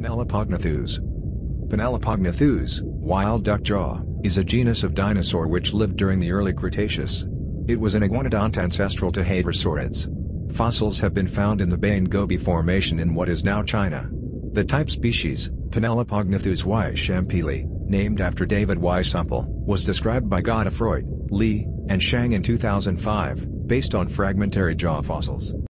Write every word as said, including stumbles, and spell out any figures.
Penelopognathus. Penelopognathus, wild duck jaw, is a genus of dinosaur which lived during the Early Cretaceous. It was an iguanodont ancestral to hadrosaurids. Fossils have been found in the Bayin-Gobi Formation in what is now China. The type species, Penelopognathus weishampeli, named after David Weishampel, was described by Godefroit, Li, and Shang in two thousand five, based on fragmentary jaw fossils.